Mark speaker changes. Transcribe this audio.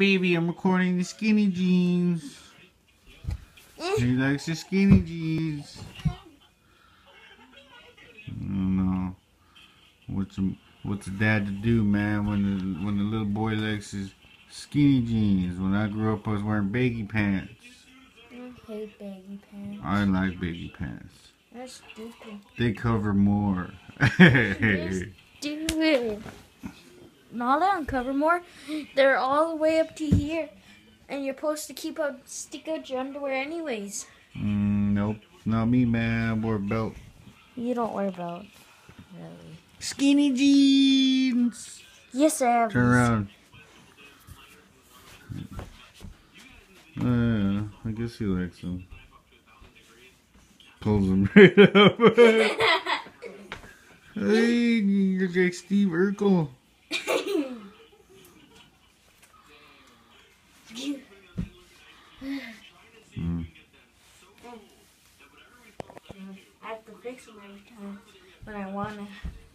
Speaker 1: baby. I'm recording the skinny jeans. He likes the skinny jeans. I don't know. What's a dad to do, man, when the little boy likes his skinny jeans? When I grew up, I was wearing baggy pants.
Speaker 2: I hate baggy pants.
Speaker 1: I like baggy pants.
Speaker 2: That's stupid.
Speaker 1: They cover more.
Speaker 2: They're stupid. No, they don't cover more. They're all the way up to here. And you're supposed to stick out your underwear anyways.
Speaker 1: Nope. Not me, man. I wore a belt.
Speaker 2: You don't wear a belt. Really.
Speaker 1: Skinny jeans!
Speaker 2: Yes, I have.
Speaker 1: Turn around. I guess he likes them. Pulls them right up. Hey, you're like Steve Urkel.
Speaker 2: I have to fix them every time when I want to.